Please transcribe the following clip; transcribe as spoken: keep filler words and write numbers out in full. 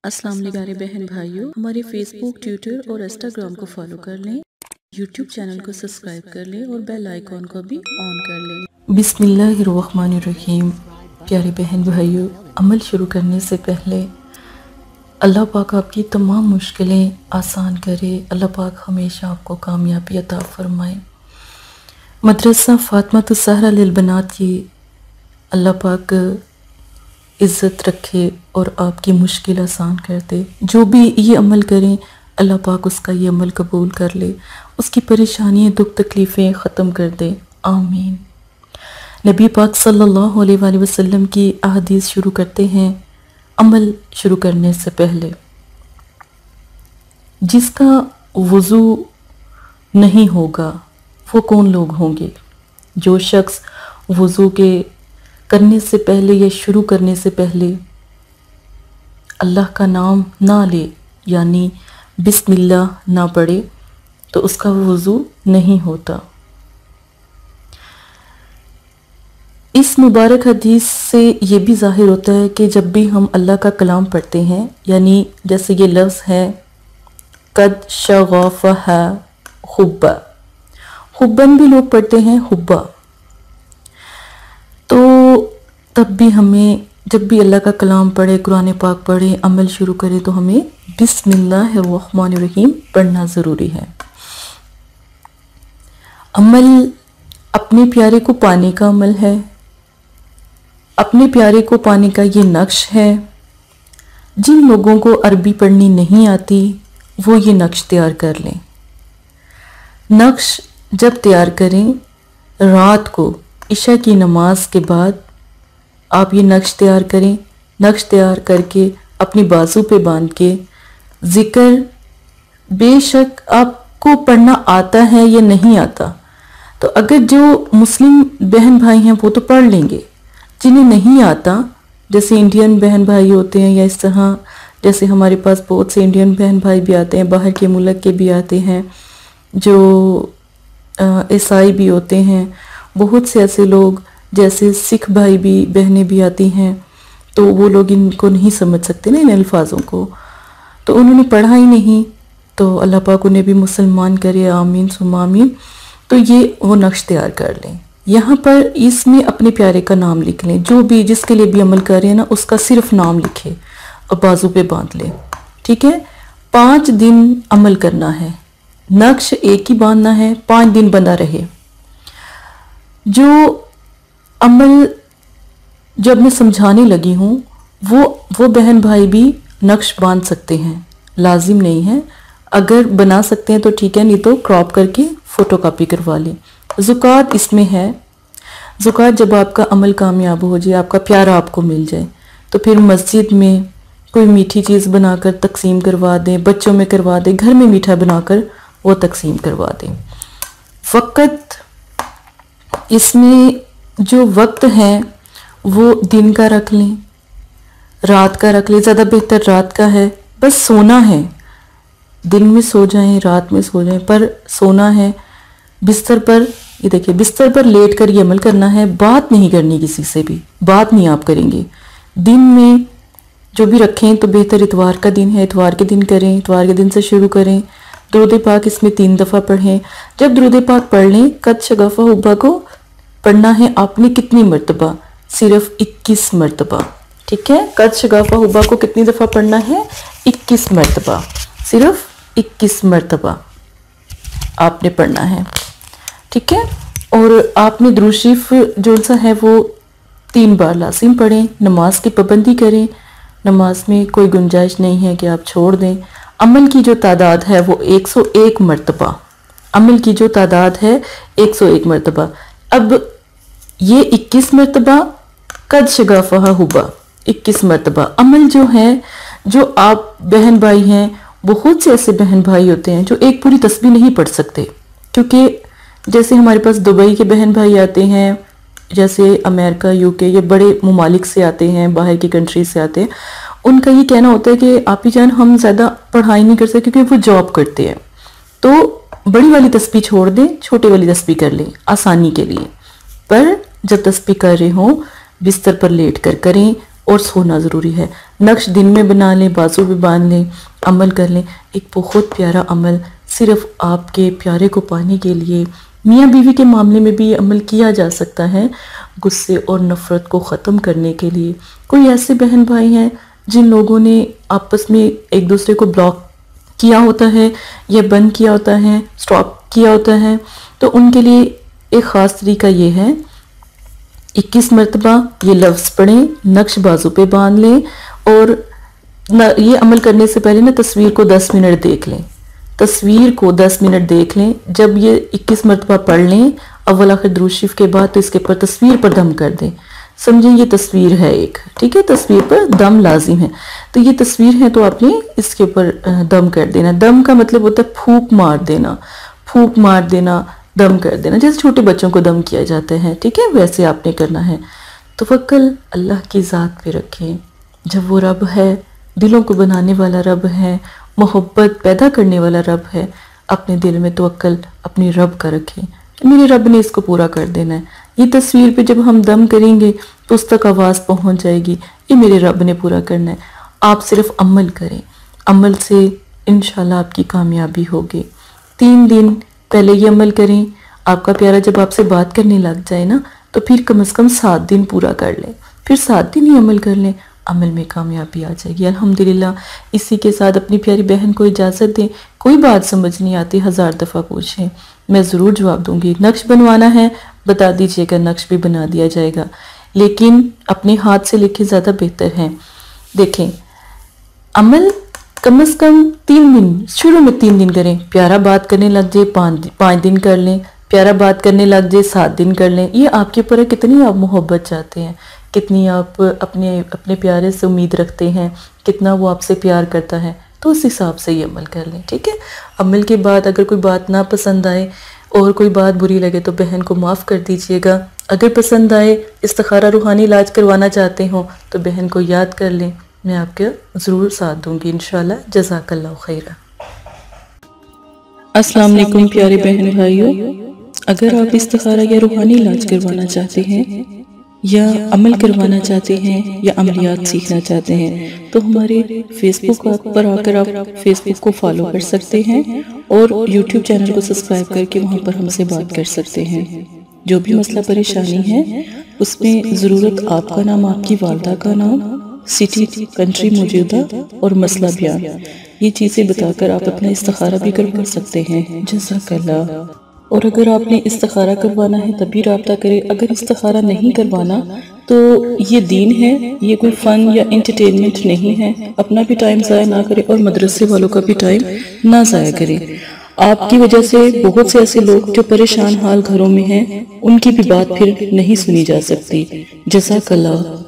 अस्सलाम वालेकुम प्यारे बहन भाइयों, हमारे फेसबुक, ट्विटर और इंस्टाग्राम को फॉलो कर लें, यूट्यूब चैनल को सब्सक्राइब कर लें और बेल आइकॉन को भी ऑन कर लें। बिस्मिल्लाहिर्रहमानिर्रहीम। प्यारे बहन भाइयों, अमल शुरू करने से पहले अल्लाह पाक आपकी तमाम मुश्किलें आसान करे। अल्लाह पाक हमेशा आपको कामयाबी अता फरमाए। मदरसा फातिमा ज़हरा लिल बनात की अल्लाह पाक इज़्ज़त रखे और आपकी मुश्किल आसान कर दे। जो भी ये अमल करें अल्लाह पाक उसका ये अमल कबूल कर ले, उसकी परेशानियाँ दुख तकलीफ़ें ख़त्म कर दे। आमीन। नबी पाक सल्लल्लाहु अलैहि वसल्लम की अहदीस शुरू करते हैं अमल शुरू करने से पहले। जिसका वज़ू नहीं होगा वो कौन लोग होंगे? जो शख्स वज़ू के करने से पहले या शुरू करने से पहले अल्लाह का नाम ना ले, यानी बिस्मिल्लाह ना पढ़े, तो उसका वज़ू नहीं होता। इस मुबारक हदीस से ये भी ज़ाहिर होता है कि जब भी हम अल्लाह का कलाम पढ़ते हैं, यानी जैसे ये लफ्ज़ है कद शगफ़हा हुब्बा, हुब्बन भी लोग पढ़ते हैं हुब्बा, तो तब भी हमें जब भी अल्लाह का कलाम पढ़े, कुरान पाक पढ़े, अमल शुरू करें तो हमें बिस्मिल्लाहिर्रहमानिर्रहीम पढ़ना ज़रूरी है। अमल अपने प्यारे को पाने का अमल है। अपने प्यारे को पाने का ये नक्श है। जिन लोगों को अरबी पढ़नी नहीं आती वो ये नक्श तैयार कर लें। नक्श जब तैयार करें, रात को इशा की नमाज के बाद आप ये नक्श तैयार करें। नक्श तैयार करके अपनी बाजू पे बांध के ज़िक्र, बेशक आपको पढ़ना आता है या नहीं आता, तो अगर जो मुस्लिम बहन भाई हैं वो तो पढ़ लेंगे, जिन्हें नहीं आता, जैसे इंडियन बहन भाई होते हैं या इस तरह, जैसे हमारे पास बहुत से इंडियन बहन भाई भी आते हैं, बाहर के मुल्क के भी आते हैं, जो ईसाई भी होते हैं, बहुत से ऐसे लोग जैसे सिख भाई भी बहनें भी आती हैं, तो वो लोग इनको नहीं समझ सकते ना इन अल्फाजों को, तो उन्होंने पढ़ा ही नहीं, तो अल्लाह पाक उन्हें भी मुसलमान करे, आमीन सुम्मा आमीन। तो ये वो नक्श तैयार कर लें। यहाँ पर इसमें अपने प्यारे का नाम लिख लें। जो भी जिसके लिए भी अमल कर रहे हैं ना, उसका सिर्फ नाम लिखे और बाजू पे बांध लें। ठीक है, पाँच दिन अमल करना है, नक्श एक ही बांधना है, पाँच दिन बंधा रहे। जो अमल जब मैं समझाने लगी हूँ वो वो बहन भाई भी नक्श बांध सकते हैं, लाजिम नहीं है। अगर बना सकते हैं तो ठीक है, नहीं तो क्रॉप करके फ़ोटो कापी करवा लें। ज़ुकात इसमें है। ज़ुकात जब आपका अमल कामयाब हो जाए, आपका प्यारा आपको मिल जाए, तो फिर मस्जिद में कोई मीठी चीज़ बनाकर तकसीम करवा दें, बच्चों में करवा दें, घर में मीठा बनाकर वो तकसीम करवा दें। फ़कत इसमें जो वक्त है वो दिन का रख लें, रात का रख लें, ज़्यादा बेहतर रात का है। बस सोना है, दिन में सो जाएं, रात में सो जाएं, पर सोना है बिस्तर पर। ये देखिए, बिस्तर पर लेट कर ये अमल करना है, बात नहीं करनी किसी से भी, बात नहीं आप करेंगे। दिन में जो भी रखें तो बेहतर इतवार का दिन है, इतवार के दिन करें, इतवार के दिन से शुरू करें। दुरूद पाक इसमें तीन दफ़ा पढ़ें। जब दुरूद पाक पढ़ लें, कद शगफ़ा हुब्बा को पढ़ना है आपने कितनी मर्तबा? सिर्फ इक्कीस मर्तबा। ठीक है, कद शगफ़ा हुब्बा को कितनी दफ़ा पढ़ना है? इक्कीस मर्तबा, सिर्फ इक्कीस मर्तबा आपने पढ़ना है। ठीक है, और आपने दुरूद शरीफ जो सा है वो तीन बार लाजिम पढ़ें। नमाज की पाबंदी करें, नमाज में कोई गुंजाइश नहीं है कि आप छोड़ दें। अमल की जो तादाद है वो एक सौ एक मर्तबा, अमल की जो तादाद है एक सौ एक मर्तबा। अब ये इक्कीस मर्तबा, कद शगफ़हा हुब्बा इक्कीस मर्तबा। अमल जो है, जो आप बहन भाई हैं, बहुत से ऐसे बहन भाई होते हैं जो एक पूरी तस्बीह नहीं पढ़ सकते, क्योंकि जैसे हमारे पास दुबई के बहन भाई आते हैं, जैसे अमेरिका, यूके, ये बड़े ममालिक से आते हैं, बाहर की कंट्री से आते हैं। उनका ये कहना होता है कि आप ही जान हम ज़्यादा पढ़ाई नहीं कर सकते क्योंकि वो जॉब करते हैं, तो बड़ी वाली तस्बीह छोड़ दें, छोटे वाली तस्बीह कर लें आसानी के लिए। पर जब तस्बीह कर रहे हों बिस्तर पर लेट कर करें, और सोना ज़रूरी है। नक्श दिन में बना लें, बाजू भी बांध लें, अमल कर लें। एक बहुत प्यारा अमल सिर्फ आपके प्यारे को पाने के लिए। मियाँ बीवी के मामले में भी ये अमल किया जा सकता है गुस्से और नफ़रत को ख़त्म करने के लिए। कोई ऐसे बहन भाई हैं जिन लोगों ने आपस में एक दूसरे को ब्लॉक किया होता है या बंद किया होता है, स्टॉप किया होता है, तो उनके लिए एक ख़ास तरीका ये है, इक्कीस मरतबा ये लफ्ज़ पढ़ें, नक्श बाजू पे बांध लें और न, ये अमल करने से पहले ना तस्वीर को दस मिनट देख लें। तस्वीर को दस मिनट देख लें। जब ये इक्कीस मरतबा पढ़ लें अव्वल आखिर दुरूद शरीफ के बाद, तो इसके ऊपर तस्वीर पर दम कर दें। समझें ये तस्वीर है एक, ठीक है, तस्वीर पर दम लाजिम है। तो ये तस्वीर है तो आपने इसके ऊपर दम कर देना। दम का मतलब होता है फूंक मार देना, फूंक मार देना, दम कर देना, जैसे छोटे बच्चों को दम किया जाता है, ठीक है, वैसे आपने करना है। तवक्कल अल्लाह की ज़ात पे रखें। जब वो रब है, दिलों को बनाने वाला रब है, मोहब्बत पैदा करने वाला रब है, अपने दिल में तवक्कल अपने रब का रखें कि मेरे रब ने इसको पूरा कर देना है। ये तस्वीर पे जब हम दम करेंगे तो उस तक आवाज़ पहुंच जाएगी, ये मेरे रब ने पूरा करना है। आप सिर्फ अमल करें, अमल से इंशाल्लाह आपकी कामयाबी होगी। तीन दिन पहले ये अमल करें। आपका प्यारा जब आपसे बात करने लग जाए ना, तो फिर कम से कम सात दिन पूरा कर लें, फिर सात दिन ही अमल कर लें, अमल में कामयाबी आ जाएगी अल्हम्दुलिल्लाह। इसी के साथ अपनी प्यारी बहन को इजाज़त दें। कोई बात समझ नहीं आती हज़ार दफ़ा पूछें, मैं ज़रूर जवाब दूंगी। नक्श बनवाना है बता दीजिएगा, नक्श भी बना दिया जाएगा, लेकिन अपने हाथ से लिखे ज़्यादा बेहतर है। देखें, अमल कम से कम तीन दिन, शुरू में तीन दिन करें। प्यारा बात करने लग जाए पाँच पाँच दिन कर लें, प्यारा बात करने लग जाए सात दिन कर लें। ये आपके ऊपर है कितनी आप मोहब्बत चाहते हैं, कितनी आप अपने अपने प्यारे से उम्मीद रखते हैं, कितना वो आपसे प्यार करता है, तो उस हिसाब से ये अमल कर लें, ठीक है। अमल के बाद अगर कोई बात ना पसंद आए और कोई बात बुरी लगे तो बहन को माफ़ कर दीजिएगा। अगर पसंद आए, इस्तिखारा रूहानी इलाज करवाना चाहते हो तो बहन को याद कर लें, मैं आपके ज़रूर साथ दूंगी इंशाल्लाह। जज़ाकल्लाहु खैरा। अस्सलाम वालेकुम प्यारे बहन भाइयों, अगर आप इस्तिखारा या रूहानी इलाज करवाना चाहते हैं या अमल करवाना चाहते हैं या अमलियात सीखना चाहते हैं तो हमारे फेसबुक पर आकर आप फेसबुक को फॉलो कर सकते हैं और यूट्यूब चैनल को सब्सक्राइब करके वहां पर हमसे बात कर सकते हैं। जो भी मसला परेशानी है उसमें ज़रूरत आपका नाम, आपकी वालदा का नाम, सिटी, कंट्री मौजूदा और मसला बयान, ये चीज़ें बताकर आप अपना इस्तिखारा भी करवा सकते हैं। जज़ाकल्लाह। और अगर आपने इस्तिखारा करवाना है तभी रब्ता करें। अगर इस्तिखारा नहीं करवाना तो ये दीन है, ये कोई फ़न या इंटरटेनमेंट नहीं है। अपना भी टाइम ज़ाया ना करें और मदरसे वालों का भी टाइम ना ज़ाया करें। आपकी वजह से बहुत से ऐसे लोग जो परेशान हाल घरों में हैं, उनकी भी बात फिर नहीं सुनी जा सकती। जज़ाकल्लाह।